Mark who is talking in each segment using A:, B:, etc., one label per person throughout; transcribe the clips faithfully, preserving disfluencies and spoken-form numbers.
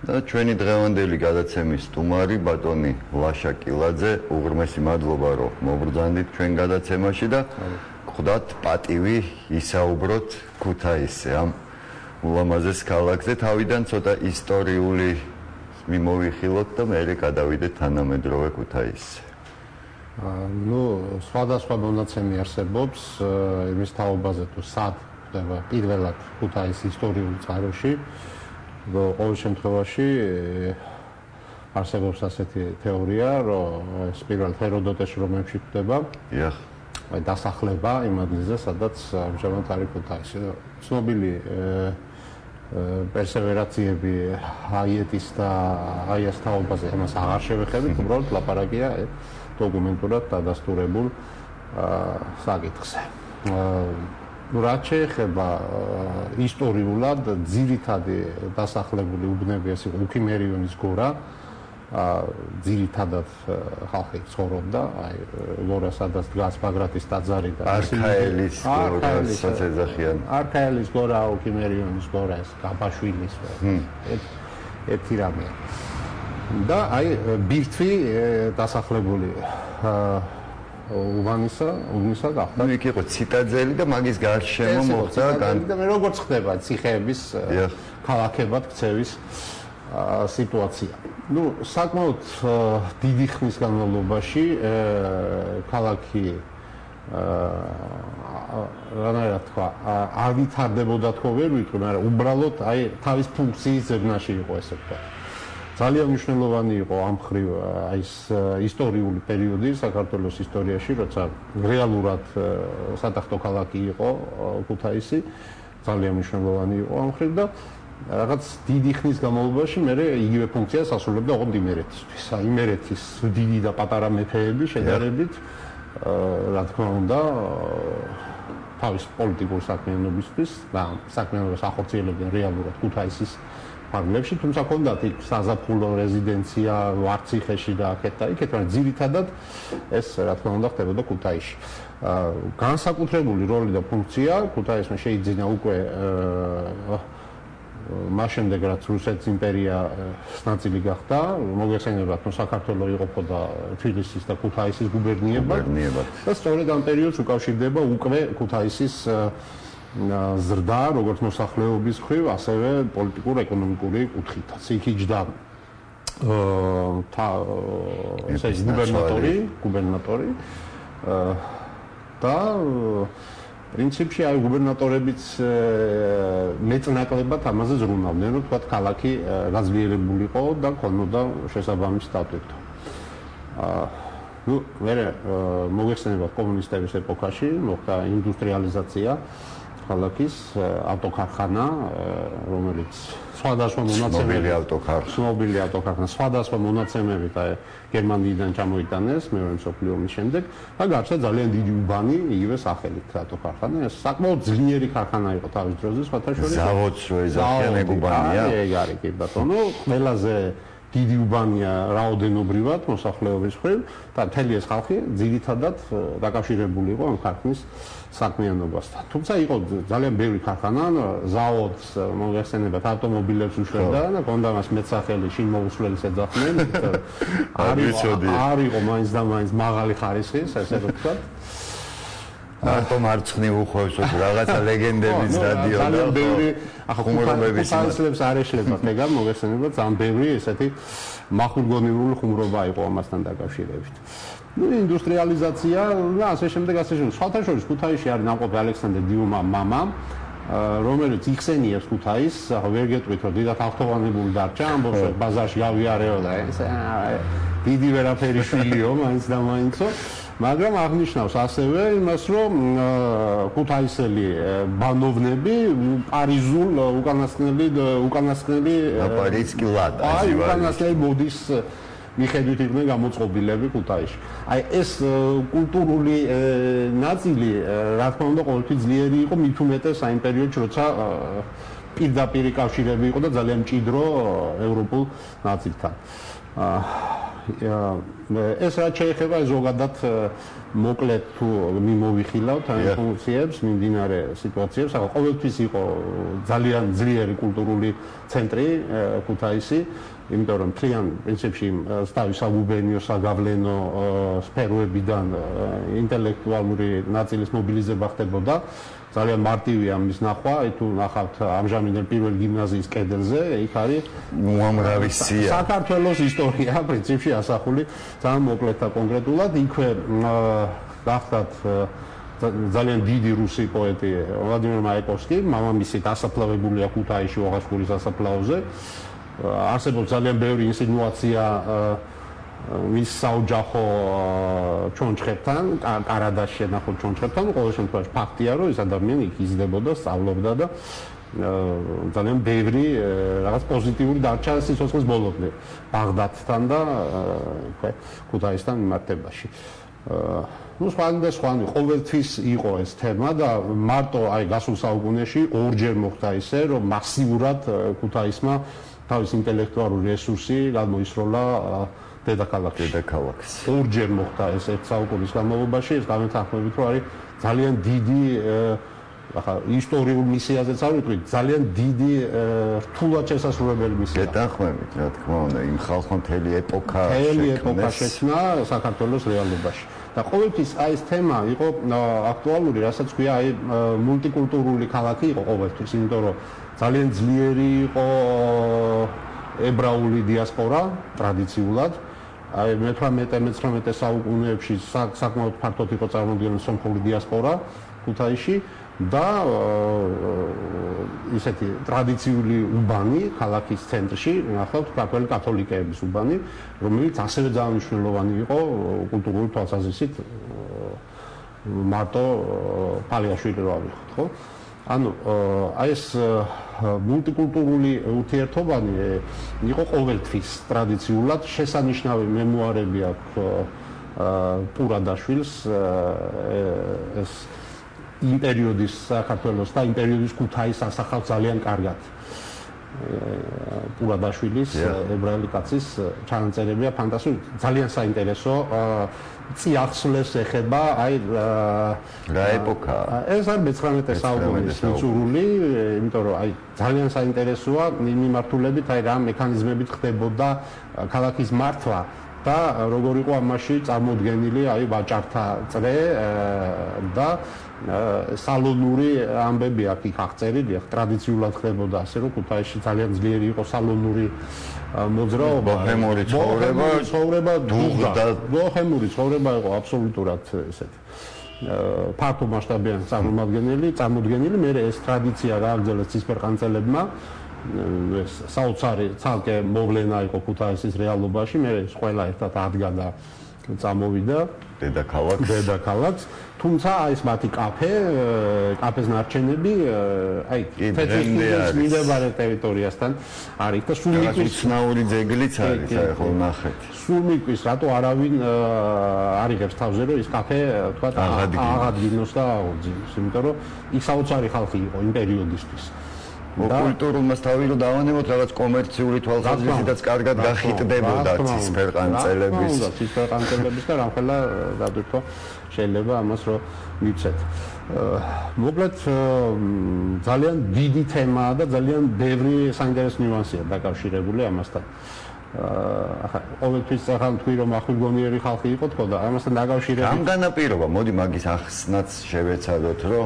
A: და ჩვენი დღევანდელი გადაცემის სტუმარი ბატონი ლაშა კილაძე, უღრმესი მადლობა რომ მობრძანდით ჩვენ გადაცემაში და გხვდათ პატივი ისაუბროთ ქუთაისზე ამ ულამაზეს ქალაქზე. თავიდან ცოტა ისტორიული მიმოვიხილოთ და მერე გადავიდეთ თანამედროვე ქუთაისზე.
B: ნუ სხვადასხვა მონაცემი არსებობს იმის თაობაზე თუ სად ხდება პირველად ქუთაისის ისტორიულ წყაროში. ყოველ შემთხვევაში არსებობს ასეთი თეორია, რომ ეს პირველ ჰეროდოტეში რომებში ხდება.
A: დიახ.
B: აი დასახლება იმ ადგილზე, სადაც ამჟამად არის ქუთაისი. ცნობილი პერსევერაციები აიეტის და აიას თაობაზე ამას აღარ შევეხებით, უბრალოდ ლაპარაკია დოკუმენტურად დადასტურებულ საკითხზე. რაც შეეხება ისტორიულად ძირითადი დასახლებული უბნები ეს იყო უქიმერიონის გორა, ძირითადად ხალხი ცხოვრობდა, აი გორა სადაც დგას ბაგრატის ტაძარი და
A: არქაელის გორა, საცეძახიან.
B: არქაელის გორა, უქიმერიონის გორა, ეს გაბაშვილის ერთი რამე. და აი ბირთვი დასახლებული უბანისა, უბნისა გახდა.
A: ნუ იქ იყო ციტადელი და მაგის გარშემო მოხდა
B: და მე როგორც ხდება ციხეების ქალაქებად ქცევის სიტუაცია. ნუ საკმაოდ დიდი ხნის განმავლობაში ქალაქი რანაირად თქვა არ ვითარდებოდა თქო ვერ ვიტყვი, მაგრამ უბრალოდ აი თავის ფუნქციის ზებნაში იყო ესე ვთქვა. ძალიან მნიშვნელოვანი იყო ამ მხრივ აი ეს ისტორიული პერიოდი საქართველოს ისტორიაში, როცა რეალურად სატახტო ქალაქი იყო ქუთაისი, ძალიან მნიშვნელოვანი იყო ამ მხრივ და რაღაც დიდი ხნის განმავლობაში მე იგივე ფუნქციას ასრულებდა ოღონდ იმერეთისთვის. აი იმერეთის დიდი და პატარა მეფეები შედარებით რა თქმა უნდა თავის პოლიტიკურ საქმიანობისთვის და საქმიანობას ახორციელებდნენ რეალურად ქუთაისის ფარგლებში, თუმცა ჰქონდათ იქ საზაფხულო რეზიდენცია ვარციხეში და აქეთ და იქეთ, მაგრამ ძირითადად ეს რა თქმა უნდა ხდებოდა ქუთაისში. განსაკუთრებული როლი და ფუნქცია ქუთაისმა შეიძინა უკვე მას შემდეგ რაც რუსეთის იმპერიის ნაწილი გახდა, მოგეხსენებათ, რომ საქართველო იყოფოდა თბილისის და ქუთაისის გუბერნიებად და სწორედ ამ პერიოდს უკავშირდება უკვე ქუთაისის ზრდა, როგორც მოსახლეობის მხრივ, ასევე პოლიტიკურ-ეკონომიკური კუთხითაც. იქ იჯდა გუბერნატორი, გუბერნატორი და პრინციპში აი გუბერნატორებიც მეწნაკლებად ამაზე ზრუნავდნენ, რომ თქვათ ქალაქი გაძლიერებულიყო და ქონოდა შესაბამის სტატუტი. ნუ მე მოგეხსენებათ კომუნისტების ეპოქაში მოხდა ინდუსტრიალიზაცია ქალაქის ავტოქარხანა, რომელიც სხვადასხვა მონაცემები ცნობილი ავტოქარხანა, სხვადასხვა მონაცემებით აი გერმანიიდან ჩამოიტანეს მეორე მსოფლიო ომის შემდეგ და გაჩნდა ძალიან დიდი უბანი იგივე სახელით ავტოქარხანა. ეს საკმაოდ ძლიერი ქარხანა იყო თავის დროზე, სხვათა შორის
A: ზავოდს რო ეძახიან ეგ უბანია.
B: ეგ არის კი ბატონო, ყველაზე დიდი უბანია რაოდენობრივად მოსახლეობის მხრივ და მთელი ეს ხალხი ძირითადად დაკავშირებული იყო ამ ქარხნის საქმიანობასთან. თუმცა იყო ძალიან ბევრი ქარხანა, ზავოდს მოგეხსენებათ ავტომობილებს უშვებდა და ჰქონდა მას მეტსახელი შინმოუსვლელის ეძახდნენ. არ იყო მაინც და მაინც მაღალი ხარისხის, ესე ვთქვათ.
A: მარტო მარცხნი უხვევს რაღაცა ლეგენდების რადიო და
B: ძალიან ბევრი
A: ხუმრობების
B: ხალხებს არ ეშლებათ ეგარ მოგეხსენებათ, ძალიან ბევრი ესეთი მახვილგონივრული ხუმრობა იყო ამასთან დაკავშირებით. ნუ ინდუსტრიალიზაცია და ასე შემდეგ ასე შემდეგ. სხვათა შორის ქუთაისში არის ნამყოფი ალექსანდრე დიუმა მამა, რომელიც იხსენიებს ქუთაისს, ვერ გეტყვით რომ დიდად ავტოვანებული დარჩა, ამბობს რომ ბაზარში გავიარეო და ეს დიდი ვერაფერი შვილიო, მაინც და მაინცო. მაგრამ აღნიშნავს ასევე იმას, რომ ქუთაისელი ბანოვნები პარიზულ უკანასკნელი უკანასკნელი
A: პარიზკი ლადა
B: აი უკანასკნელი მოდის მიხედვით იყვნენ გამოწყობილები ქუთაისში. აი ეს კულტურული ნაწილი რა თქმა უნდა ყოველთვის ძლიერი იყო, მით უმეტეს აი იმ პერიოდში, როცა პირდაპირ კავშირები იყო და ძალიან მჭიდრო ევროპულ ნაწილთან. ეს რაც შეეხება ზოგადად მოკლედ თუ მიმოვიხილავთ ამ ფუნქციებს, მიმდინარე სიტუაციებს, ახლა ყოველთვის იყო ძალიან ძლიერი კულტურული ცენტრი ქუთაისი, იმიტომ რომ მთლიან პრინციპში თავის საგუბერნიო საგავლენო სფეროებიდან ინტელექტუალური ნაწილის მობილიზება ხდებოდა. ძალიან მარტივია მის ნახვა, აი თუ ნახავთ ამჟამინდელ პირველ გიმნაზიის კედელზე, იქ არის
A: უამრავი სია.
B: საქართველოს ისტორია პრინციპში ასახული ძალიან მოკლედ და კონკრეტულად. იქვე გახდათ ძალიან დიდი რუსი პოეტი ვლადიმერ მაიაკოვსკი, მამამისი დასაფლავებულია ქუთაისში ოღასკურის სასაფლაოზე. არსებობს ძალიან ბევრი ინსინუაცია მის საოჯახო ჩონჩხებთან, კარადაში შენახულ ჩონჩხებთან, ყოველ შემთხვევაში ფაქტია, რომ ეს ადამიანი იქ იზრდებოდა, სწავლობდა და ძალიან ბევრი რაღაც პოზიტიური დარჩა სიცოცხლის ბოლომდე ბაღდადთან და ქუთაისთან მიმართებაში. ну სხვანი და სხვანი ყოველთვის იყო ეს თემა და მარტო აი გასულ საუკუნეში ორჯერ მოხდა ისე, რომ მასიურად ქუთაისმა თავის ინტელექტუალური რესურსი გამოისროლა დედაქალაქში.
A: დედაქალაქს.
B: ორჯერ მოხდა ეს ერთ საუკუნის განმავლობაში, ეს გამეთანხმებით, რომ არის ძალიან დიდი ახლა ისტორიულ მისიაზეც არ ვიტყვი, ძალიან დიდი რთულად შესასრულებელი მისია.
A: დედახმებით, რა თქმა უნდა, იმ ხალხმა მთელი ეპოქა
B: მთელი ეპოქა შექმნა საქართველოს რეალობაში. და ყოველთვის აი ეს თემა იყო აქტუალური, რასაც ქვია აი მულტიკულტურული ქალაქი იყო ყოველთვის, იმიტომ რომ ძალიან ძლიერი იყო ებრაული დიასპორა ტრადიციულად. აი მეთვრამეტე მეცხრამეტე საუკუნეებში საკმაოდ ფართოდ იყო წარმოდგენილი სომხური დიასპორა ქუთაისში და ისეთი ტრადიციული უბანი ქალაქის ცენტრში, ნახავთ ქართველი კათოლიკეების უბანი, რომელიც ასევე ძალიან მნიშვნელოვანი იყო კულტურული თვალსაზრისით მარტო პალიაშვილი რო ავიღოთ, ხო? ანუ აი ეს მულტიკულტურული ურთიერთობანი იყო ყოველთვის ტრადიციულად შესანიშნავი მემუარები აქვს პურადაშვილს ეს იმ პერიოდის საქართველოს და იმ პერიოდის ქუთაისს ასახავს ძალიან კარგად. პურადაშვილის ებრაელი კაცის ჩანაწერებია ფანტასტიკური, ძალიან საინტერესო წიაღსვლეს ეხება აი
A: რა ეპოქა.
B: ეს არის მეცხრამეტე საუკუნის მიწურული, იმიტომ რომ აი ძალიან საინტერესოა იმ მიმართულებით, აი რა მექანიზმებით ხდებოდა ქალაქის მართვა და როგორ იყო ამაში წარმოდგენილი აი ვაჭართა წრე და სალონური ამბები აქ იქ აღწერილია, ტრადიციულად ხდებოდა ასე რომ ქუთაისში ძალიან ძლიერი იყო სალონური მოძრაობა,
A: ბოჰემური ცხოვრება,
B: ცხოვრება დუღდა, ბოჰემური ცხოვრება იყო აბსოლუტურად ესეთი ფართო მასშტაბიანი წარმოადგენელი, წარმოდგენილი, მე ეს ტრადიცია გააგრძელეს ცისფერყანწელებმა, ეს საოცარი ცალკე მოვლენა იყო ქუთაისის რეალობაში, მე ეს ყველა ერთად ადგა და წამოვიდა
A: დედაქალაქს.
B: დედაქალაქს, თუმცა აი ეს მათი კაფე, კაფეს ნარჩენები, აი თეთრისწყლის მიმდებარე ტერიტორიასთან არის და სულ მიყვის
A: ცნაური ძეგლიც არის, აი ხო ნახეთ.
B: სულ მიყვის, რატო არავინ არიღებს თავზე, რომ ის კაფე თქვა აღადგინოს და აღორძინოს, იმიტომ რომ ის საოცარი ხალხი იყო იმ პერიოდისთვის.
A: კულტურულმა თავი რომ დავანებოთ რაღაც კომერციული თვალსაზრისითაც კარგად გახიტდებოდა ცისფერყანწელების
B: ცისფერყანწელების და რამხელა დადვირთვა შეიძლება ამას რომ მიცეთ. მოკლედ ძალიან დიდი თემაა და ძალიან ბევრი საინტერესო ნიუანსია დაკავშირებული ამასთან. ახლა ყოველთვის ახლა თქვი რომ ახვილგონიერი ხალხი იყო თქო და ამასთან დაკავშირებით
A: ამ განაპირობა მოდი მაგის ახსნაც შევეცადოთ რომ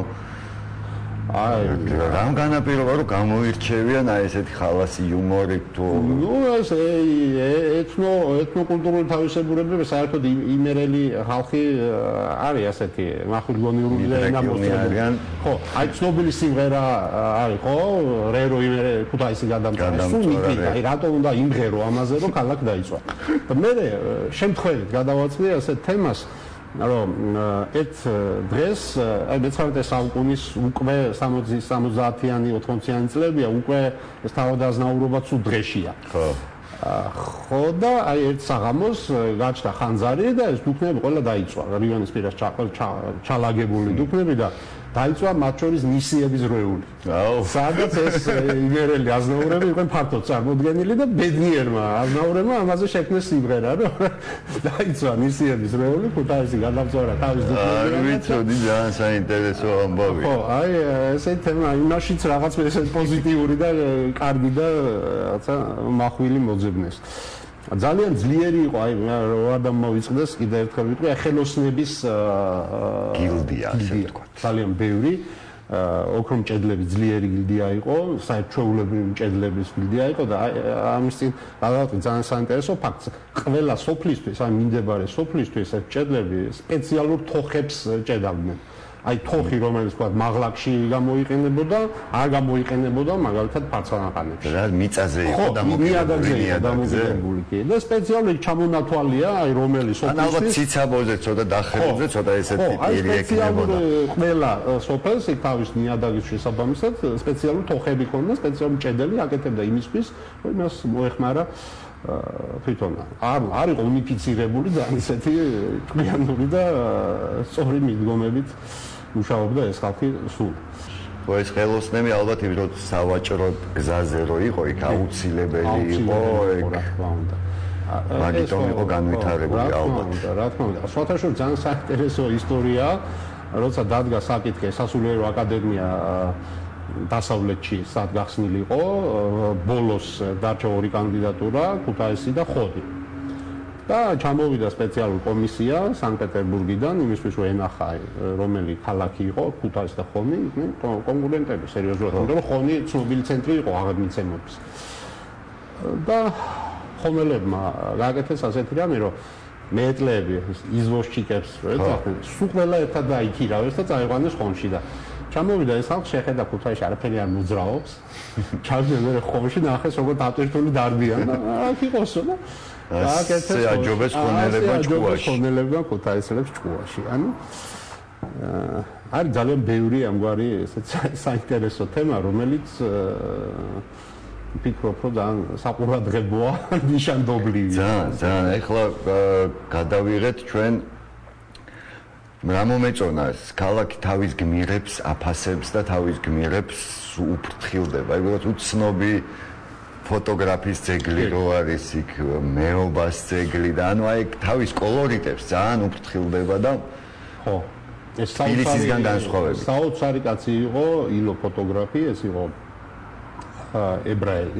A: აი რამ განაპირობა რომ გამოირჩევიან აი ესეთი ხალასი იუმორით თუ
B: ნუ ეს ეთნო ეთნოკულტურული თავისებურებები საერთოდ იმერელი ხალხი არის ასეთი მახვილგონიური ნაბოსტები ხო აი ცნობილი სიმღერა არის ხო რერო იმერე ქუთაისი გადამწყვეტი სულ მიგია აი რატო უნდა იმღერო ამაზე რომ ქალაქ დაიწვა და მე შემთხვევით გადავაწყდი ასეთ თემას რომ ერთ დღეს აი მეცხრამეტე საუკუნის უკვე სამოცდაათიანი ოთხმოციანი წლებია უკვე ეს თავადაზნაურობა თუ დღეშია ხო ხო და აი ერთ საღამოს გაჩნდა ხანძარი და ეს დუქნები ყველა დაიწვა რიონის პირას ჩალაგებული დუქნები და დაიწვა მათ შორის ნისიების რეული.
A: აუ,
B: სადაც ეს იმერელი აზნაურები იყვნენ ფართოდ წარმოდგენილი და ბედნიერმა აზნაურებმა ამაზე შექმნეს სიმღერა, რომ დაიწვა ნისიების რეული, ქუთაისი გადავწვარა თავის
A: დოკუმენტებში. არ ვიცოდი, ძალიან საინტერესო ამბავია.
B: ხო, აი ესე თემა იმაშიც რაღაც ესე პოზიტიური და კარგი და რაღაცა მახვილი მოძებნეს. ძალიან ძლიერი იყო, აი რა დამოვიწყდეს კიდევ ერთხელ ვიტყვი, ხელოსნების
A: გილდია, ასე ვთქვა.
B: ძალიან ბევრი ოქრომ ჭედლები ძლიერი გილდია იყო, საერთაშორისო ჭედლების გილდია იყო და ამის წინ რაღაცა ძალიან საინტერესო ფაქტს, ყველა სოფლისთვის, აი მიმდებარე სოფლისთვის ეს ჭედლები სპეციალურ თოხებს ჭედავდნენ. აი თოხი რომელიც თქვა მაღლაკში გამოიყენებოდა, არ გამოიყენებოდა მაგალითად ფარცხანაყანებში.
A: რა მიწაზე იყო
B: დამოკიდებული კი და სპეციალური ჩამონათვალია, აი რომელი სოფლის.
A: ან ალბათ ციცაბოზე ცოტა დახელებზე ცოტა ესეთი პირი ეკნებოდა.
B: ყველა სოფელს იქ თავის ნიადაგის შესაბამისად სპეციალური თოხები ქონდა, სპეციალური ჭედელი აკეთებდა იმისთვის, რომ იმას მოეხმარა თვითონ არ არ იყო უნიფიცირებული და ისეთი ტყიანური და სწორი მიდგომებით მუშაობდა ეს ხალხი სულ.
A: ხო ეს ხელოსნები ალბათ იმ დროს სავაჭრო გზაზე რო იყო, იქ აუცილებელი იყო,
B: რა თქმა უნდა.
A: მაგიტომ იყო განვითარებული ალბათ.
B: რა თქმა უნდა. სხვათა შორის ძალიან საინტერესო ისტორია, როცა დადგა საკითხი სასულიერო აკადემია დასავლეთში სად გახსნილი იყო, ბოლოს დარჩა ორი კანდიდატურა, ქუთაისი და ხოდი. და ჩამოვიდა სპეციალური კომისია სანქტ-პეტერბურგიდან, იმისთვის რომ ენახა რომელი ქალაქი იყო, ქუთაისი და ხონი, იყვნენ კონკურენტები სერიოზულად, იმიტომ რომ ხონი ცნობილი ცენტრი იყო აღებმიცემების. და ხომელებმა გააკეთეს ასეთი რამე, რომ მეტლები იზვოშჩიკებს რო ეძახდნენ, სულ ყველა ერთად დაიქირავეს და წაიყვანეს ხონში და ჩამოვიდა ეს ხალხი შეხედა ქუთაისში არაფერი არ მოძრაობს. ჩავდნენ ხონში და ახეს როგორ დატვირთული დარბიან და აქ იყოსო და
A: გააკეთეს აჯობეს ხონელებმა ჭკუაში.
B: ხონელებმა ქუთაისელებს ჭკუაში. ანუ არის ძალიან ბევრი ამგვარი ესეც საინტერესო თემა, რომელიც ვფიქრობ, რომ ძალიან საყურადღებოა, ნიშანდობლივია.
A: ძალიან, ძალიან. ეხლა გადავიღეთ ჩვენ რა მომეწონა ქალაქი თავის გმირებს აფასებს და თავის გმირებს უფრთხილდება. ეგრეთ უცნობი ფოტოგრაფის ძეგლი რო არის იქ, მეობას ძეგლი და ანუ აი თავის კოლორიტებს ძალიან უფრთხილდება და
B: ხო. ეს
A: თბილისისგან განსხვავებით.
B: საოცარი კაცი იყო ილო ფოტოგრაფი, ეს იყო ებრაელი,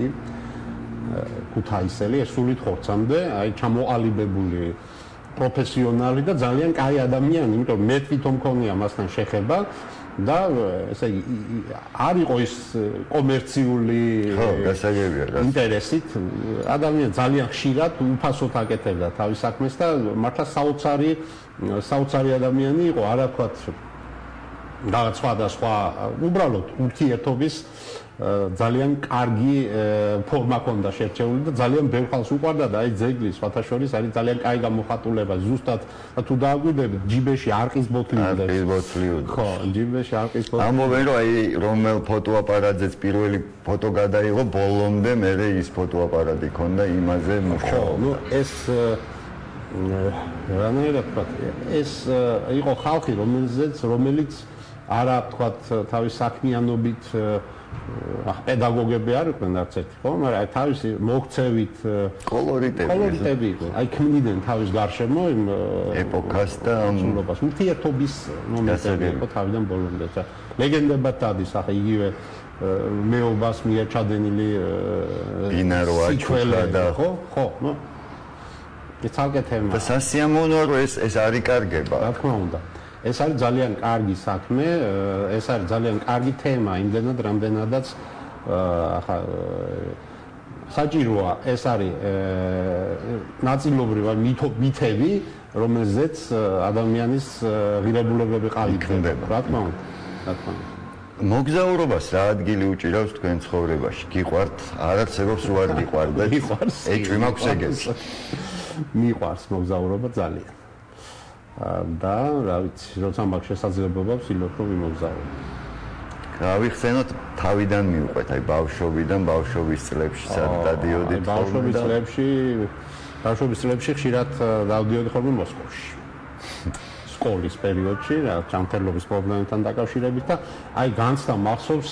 B: ქუთაისელი, ეს სულით ხორცამდე, აი ჩამოყალიბებული პროფესიონალი და ძალიან კაი ადამიანი, იმიტომ მე თვითონ მქონია მასთან შეხება და ესე იგი არ იყო ის კომერციული ინტერესით, ადამიანი ძალიან ხშირად უფასოდ აკეთებდა თავის საქმეს და მართლა საოცარი საოცარი ადამიანი იყო, არა ვთქვათ რაღაც სხვადასხვა, უბრალოდ ურთიერთობის ძალიან კარგი ფორმა ჰქონდა შერჩეული და ძალიან ბევრ ხალხს უყვარდა და აი ძეგლი სხვათა შორის არის ძალიან კაი გამოხატულება. ზუსტად თუ დააგვირდებით, ჯიბეში არყის ბოთლი უნდა.
A: არყის ბოთლი უნდა.
B: ხო, ჯიბეში არყის ბოთლი.
A: ამბობენ რომ აი რომელ ფოტოაპარატზეც პირველი ფოტო გადაიღო, ბოლომდე მერე ის ფოტოაპარატი ჰქონდა, იმაზე მუშაობდა.
B: ნუ ეს რანაირად ვთქვათ, ეს იყო ხალხი, რომელზეც რომელიც არა ვთქვათ თავის საქმიანობით ახ პედაგოგები არ იყვნენ არც ერთი, ხო, მაგრამ აი თავისი მოქცევით
A: კოლორიტები
B: კოლორიტები იყო. აი ქმნიდნენ თავის გარშემო იმ
A: ეპოქას და
B: სულობას, ურთიერთობის მომენტები იყო თავიდან ბოლომდე. ლეგენდებად დადის ახლა იგივე მეობას მიერ ჩადენილი
A: ბინარო აჩუქა და
B: ხო, ხო, ნუ ეს თალკე თემა.
A: და სასიამოვნოა რომ ეს ეს არ იკარგება.
B: რა თქმა უნდა. ეს არის ძალიან კარგი საქმე, ეს არის ძალიან კარგი თემა, იმდენად რამდენადაც ახლა საჭიროა, ეს არის ნაწილობრივ მითები, რომელზეც ადამიანის ღირებულებები ყალიბდება, რა თქმა უნდა, რა თქმა უნდა.
A: მოგზაურობას რა ადგილი უჭირავს თქვენ ცხოვრებაში? გიყვართ? არაცერობს უარ გიყვარდეთ?
B: მიყვარს.
A: ეჭვი მაქვს ეგეთი.
B: მიყვარს მოგზაურობა ძალიან. და რა ვიცი, როცა მაქვს შესაძლებლობა ვცდილობ რომ ვიმოგზაურო.
A: გავიხსენოთ თავიდან მივყვეთ, აი ბავშვობიდან, ბავშვობის წლებში სად დადიოდით ხოლმე?
B: ბავშვობის წლებში, ბავშვობის წლებში ხშირად დავდიოდი ხოლმე მოსკოვში. სკოლის პერიოდში, რა ჯანმრთელობის პრობლემებთან დაკავშირებით და აი განცდა მახსოვს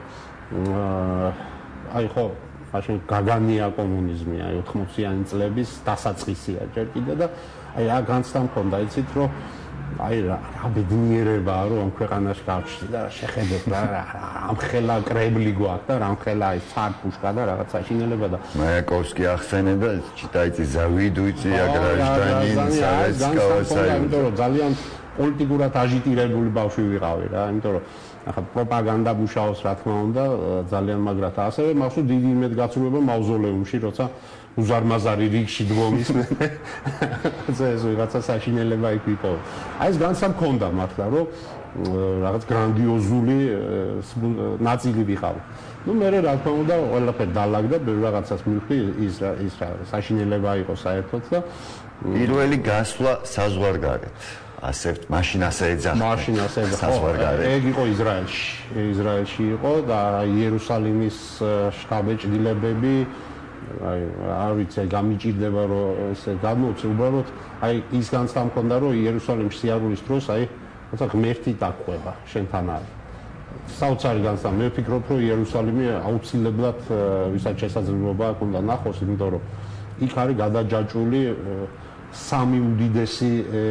B: აი ხო მაშინ გაგანია კომუნიზმი, აი ოთხმოციანი წლების დასაწყისია ჯერ კიდე და აი რა განცდა მქონდა, იცით რომ აი რა ბედნიერებაა რომ ქვეყანაში გავჩნდი და შეხედეთ რა ამხელა კრემლი გვაქვს და რამხელა აი ცარპუშკა და რაღაც საშინელება და
A: მაიაკოვსკი ახსენებდა читайте завидуйте гражданин советского союза.
B: იმიტომ რომ ძალიან პოლიტიკურად აჟიტირებული ბავშვი ვიყავი რა, იმიტომ რომ ახლა პროპაგანდა მუშაობს რა თქმა უნდა ძალიან მაგრად ასევე მახსოვს დიდი იმედგაცრუება მავზოლეუმში როცა უზარმაზარი რიგში დგომის ეს ვიღაცა საშინელება იქ იყო. აი ეს განსამ მქონდა მართლა რომ რაღაც გრანდიოზული ნაწილი ვიყავ. ნუ მე რა თქმა უნდა ყველაფერი დალაგდა, ბევრ რაღაცას მივხვდი ის ის საშინელება იყო საერთოდ და
A: პირველი გასვლა საზღვარგარეთ. ასე მაშინ ასე ეძახდა.
B: მაშინ ასე ეძახდა.
A: საზღვარგარეთ.
B: ეგ იყო ისრაელში. ისრაელში იყო და იერუსალიმის შტაბ-ჭრილებები აი არ ვიცი გამიჭირდება რომ ესე გამოცე უბრალოდ აი ის განცდა მქონდა რომ იერუსალიმში სიარულის დროს აი თუმცა ღმერთი დაყვება შენთან არის საოცარი განცდა მე ვფიქრობ რომ იერუსალიმი აუცილებლად ვისაც შესაძლებლობა აქვს უნდა ნახოს იმიტომ რომ იქ არის გადაჯაჭვული სამი უდიდესი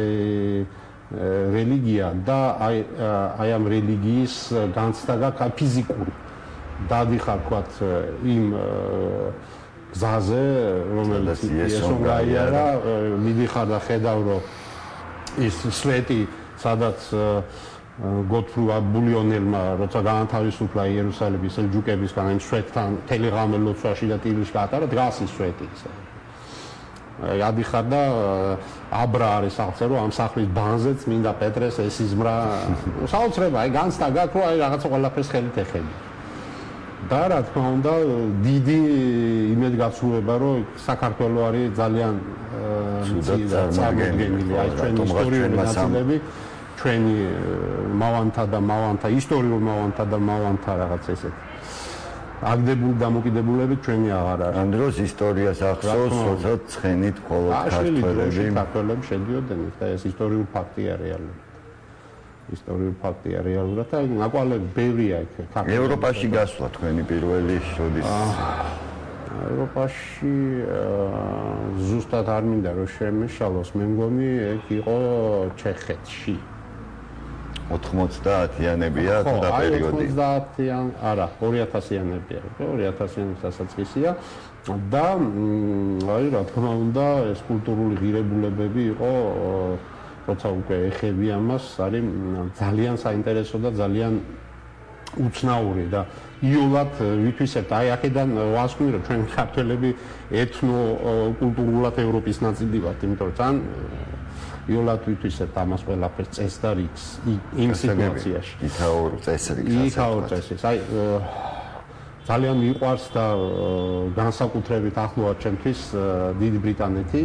B: რელიგია და აი აი ამ რელიგიის განცდა გაქვს ფიზიკური დადიხარ თქვათ იმ გზაზე რომელიც ესონგაიარა მიდიხარ და ხედავ რომ ის სვეტი სადაც გოთფრუა ბულიონელმა როცა გაანთავისუფლა იერუსალიმი სელჯუკებისგან იმ სვეტთან თელეგრამელ ლოცვაში და ტილიშ გაატარა დგას ის სვეტი ადიხარ და აბრა არის აღწერო ამ სახლის ბანზეც მინდა პეტრეს ეს იზმრა საოცრება აი განცდა გაქვს რომ აი რაღაცა ყველაფერს ხელით ეხები და რა თქმა უნდა დიდი იმედგაცრუება რომ საქართველო არის ძალიან წარმოდგენილი აი ჩვენი ისტორიული ნაწილები ჩვენი მავანთა და მავანთა ისტორიულ მავანთა და მავანთა რაღაც ესეთ აგდებული დამოკიდებულებით ჩვენი აღარ არის
A: ამ დროს ისტორიას ახსოვს როცა ცხენით მხოლოდ ქართველები
B: ქართველები შედიოდნენ და ეს ისტორიული ფაქტია რეალურად ისტორიული ფაქტია რეალურად და ნაკვალები ბევრია იქ
A: ქართველები ევროპაში გასვლა თქვენი პირველი შოდის
B: ევროპაში ზუსტად არ მინდა რომ შემეშალოს მე მგონი ეგ იყო ჩეხეთში
A: ოთხმოცდაათიანებია თუ და პერიოდი
B: ოთხმოცდაათიან არა ორი ათასიანებია ორი ათასიანის დასაწყისია და აი რა თქმა უნდა ეს კულტურული ღირებულებები იყო როცა უკვე ეხები ამას არის ძალიან საინტერესო და ძალიან უცნაური და იოლად ვითვისებთ აი აქედან ვასკვნი რომ ჩვენ ქართველები ეთნო კულტურულად ევროპის ნაწილი ვართ იმიტომ რომ ძალიან იოლად ვითვისებთ ამას ყველაფერს წეს და რიგს იმ სიტუაციაში
A: იქაურ წესრიგს
B: იქაურ წესრიგს აი ძალიან მიყვარს და განსაკუთრებით ახლოა ჩემთვის დიდი ბრიტანეთი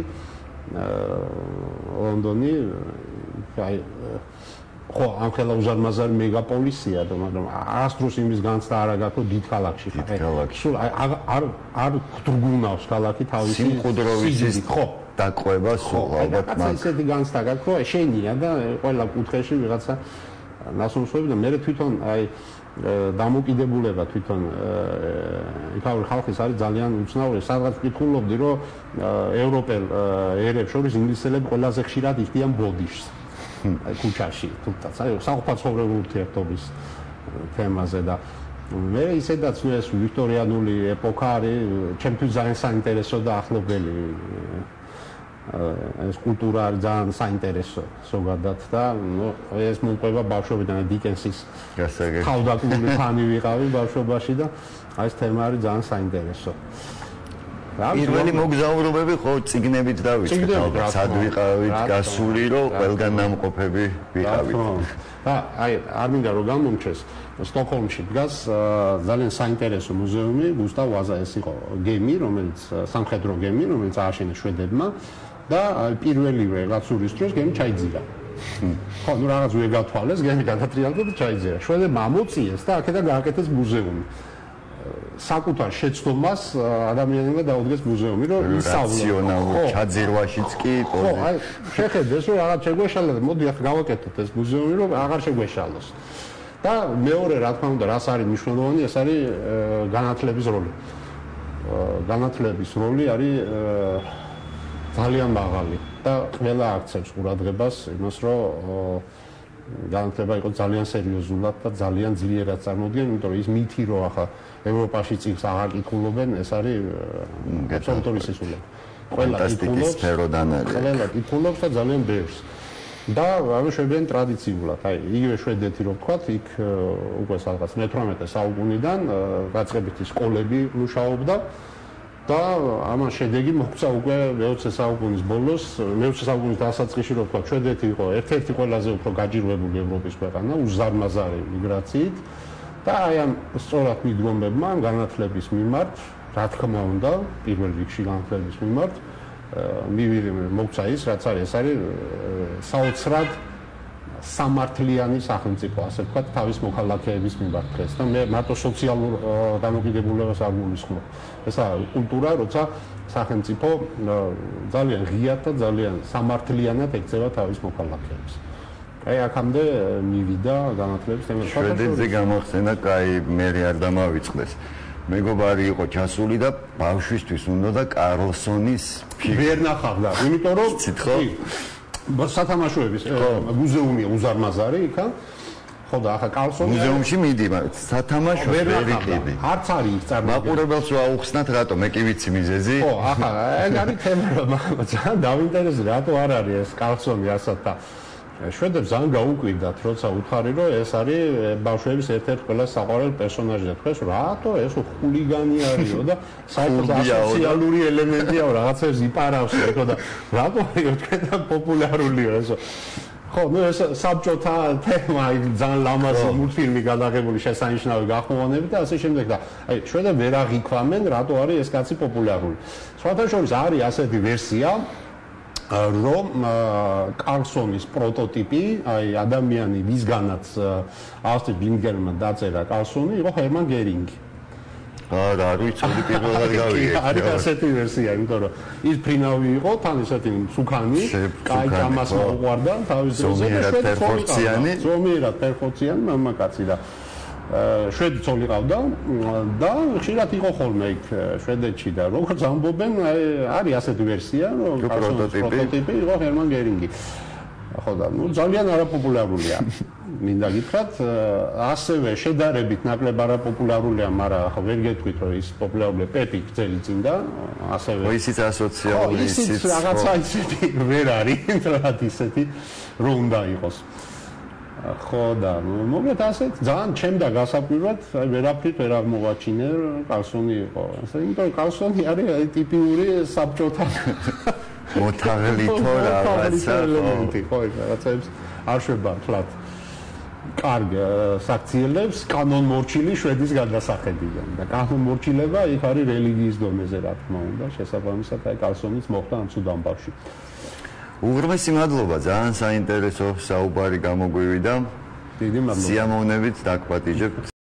B: ლონდონი აი ხო ამხელა უზარმაზარი მეგაპოლისია და მაგრამ არასდროს იმის განცდა არ აქვს რომ დიდ ქალაქში ხარ სულ არ არ გდრგუნავს ქალაქი თავისი
A: სიმყუდროვის ხო დაყვება სულ ალბათ
B: მაგ ისეთი განცდა გაქვს რომ შენია და ყველა კუთხეში ვიღაცა ნასუმსები და მე თვითონ აი დამოკიდებულება თვითონ იქაური ხალხის არის ძალიან უცნაური სადღაც ვკითხულობდი რომ ევროპელ ერებს შორის ინგლისელები ყველაზე ხშირად იხდიან ბოდიშს აი ქუჩაში თუმცა აი საყოფაცხოვრებო ურთიერთობის თემაზე და მე ისედაც ეს ვიქტორიანული ეპოქა არის ჩემთვის ძალიან საინტერესო და ახლობელი ეს კულტურა არის ძალიან საინტერესო ზოგადად და ნუ ეს მომყვება ბავშვობიდან დიკენსის ხალდაკული ფანი ვიყავი ბავშვობაში და აი ეს თემა არის ძალიან საინტერესო
A: პირველი მოგზაურობები ხო წიგნებით დავიწყეთ ალბათ სად ვიყავით გასული რომ ყველგან ნამყოფები ვიყავით
B: და აი არ მინდა რომ გამომჩეს სტოკჰოლმში დგას ძალიან საინტერესო მუზეუმი გუსტავ ვაზა ეს იყო გემი რომელიც სამხედრო გემი რომელიც ააშენეს შვედებმა და პირველივე ლაცურის დროს გემი ჩაიძირა ხო ნუ რაღაც ვერ გათვალეს გემი გადატრიალდა და ჩაიძირა შვედებმა ამოწიეს და აქედან გააკეთეს მუზეუმი საკუთარ შეცდომას ადამიანებმა დაუდგეს მუზეუმი, რომ ისწავლოს.
A: რაციონალურ ჩაძირვაშიც კი
B: ხო, აი, შეხედეს, რომ რაღაც შეგვეშალა და მოდი ახლა გავაკეთოთ ეს მუზეუმი, რომ აღარ შეგვეშალოს. და მეორე, რა თქმა უნდა, რას არის მნიშვნელოვანი, ეს არის განათლების როლი. განათლების როლი არის ძალიან მაღალი და ყველა აქცევს ყურადღებას იმას, რომ განათლება იყო ძალიან სერიოზულად და ძალიან ძლიერად წარმოდგენ, იმიტომ რომ ის მითი, რომ ახლა ევროპაში წიგნს აღარ კითხულობენ, ეს არის აბსოლუტური სისულელე. ყველა კითხულობს, ყველა კითხულობს და ძალიან ბევრს. და ანუ შვედები ტრადიციულად, აი, იგივე შვედეთი რო ვთქვათ, იქ უკვე სადღაც მეთვრამეტე საუკუნიდან გაწყებითი სკოლები მუშაობდა და ამან შედეგი მოგვცა უკვე მეოცე საუკუნის ბოლოს, მეოცე საუკუნის დასაწყისში რო ვთქვათ, შვედეთი იყო ერთ-ერთი ყველაზე უფრო გაჯირვებული ევროპის ქვეყანა უზარმაზარი მიგრაციით და აი ამ სწორად მიდგომებმა განათლების მიმართ, რა თქმა უნდა, პირველ რიგში განათლების მიმართ მივიღე მოგვცა ის, რაც არის, ეს არის საოცრად სამართლიანი სახელმწიფო, ასე ვთქვათ, თავის მოქალაქეების მიმართ დღეს და მე მარტო სოციალურ დამოკიდებულებას არ გულისხმობ. ესა კულტურა, როცა სახელმწიფო ძალიან ღიად და ძალიან სამართლიანად ექცევა თავის მოქალაქეებს. აი აქამდე მივიდა განათლების თემა.
A: შვედეთზე გამახსენა, კაი, მე არ დამავიწყდეს. მეგობარი იყო ჩასული და ბავშვისთვის უნდა და კარლსონის
B: ვერ ნახავდა, იმიტომ რომ სათამაშოების მუზეუმია უზარმაზარი იქა. ხო და ახლა კარლსონი
A: მუზეუმში მიდი, სათამაშო ვერ იყიდი.
B: არც არის იქ წარმოდგენილი.
A: მაყურებელს რა აუხსნათ, რატო? მე კი ვიცი მიზეზი.
B: ხო, ახლა ეგ არის თემა, რომ ძალიან დავინტერესდა, რატო არ არის ეს კარლსონი ასად და შვედებს ძალიან გაუკვირდათ, როცა უთხარი, რომ ეს არის ბავშვების ერთ-ერთი ყველა საყვარელი პერსონაჟი და თქვეს, რატო ეს ხულიგანი არისო და საერთოდ სოციალური ელემენტია, რაღაცებს იპარავს, ეხლა და რატო არის თქვენ და პოპულარულია ესო. ხო, ნუ ეს საბჭოთა თემა, ძალიან ლამაზი მულტფილმი გადაღებული შესანიშნავი გახმოვანებით და ასე შემდეგ და აი შვედები ვერ აღიქვამენ, რატო არის ეს კაცი პოპულარული. სხვათა შორის არის ასეთი ვერსია, რომ კარლსონის პროტოტიპი, აი ადამიანი, ვისგანაც ავსტრიის ბინგერმა დაწერა კარლსონი, იყო ჰერმან გერინგი.
A: არა, არ ვიცოდი პირველად გავიგე.
B: არის ასეთი ვერსია, იმიტომ რომ ის ფრინავი იყო, თან ისეთი სუქანი, კაი ჭამას მოუყვარდა თავის დროზე და შვედი
A: პერფორციანი,
B: ზომიერად პერფორციანი მამაკაცი და შვედი ცოლი ყავდა და ხშირად იყო ხოლმე იქ შვედეთში და როგორც ამბობენ, არის ასეთი ვერსია, რომ პროტოტიპი იყო ჰერმან გერინგი. ხო და ნუ ძალიან არაპოპულარულია. მინდა გითხრათ, ასევე შედარებით ნაკლებ არაპოპულარულია, მაგრამ ახლა ვერ გეტყვით, რომ ის პოპულარულია პეპი გრძელი წინ და ასევე
A: ო ისიც ასოციალური
B: ისიც რაღაცა ისეთი ვერ არის, რა ისეთი რომ უნდა იყოს. ხო და მოგეთ ასეთ ძალიან ჩემდა გასაკვირად, აი ვერაფრით ვერ აღმოვაჩინე, კარლსონი იყო. ასე იმიტომ რომ კარლსონი არის აი ტიპიური საბჭოთა
A: მოთაღლითო რაღაცა
B: ელემენტი, ხო, რაღაცებს არ შვება თლათ. კარგ საქციელებს კანონმორჩილი შვედის გადასახედიდან და კანონმორჩილება იქ არის რელიგიის დონეზე, რა თქმა უნდა, შესაბამისად აი კარლსონიც მოხდა ამ ცუდ ამბავში.
A: უღრმესი მადლობა, ძალიან საინტერესო საუბარი გამოგვივიდა.
B: დიდი მადლობა.
A: სიამოვნებით დაგპატიჟებთ.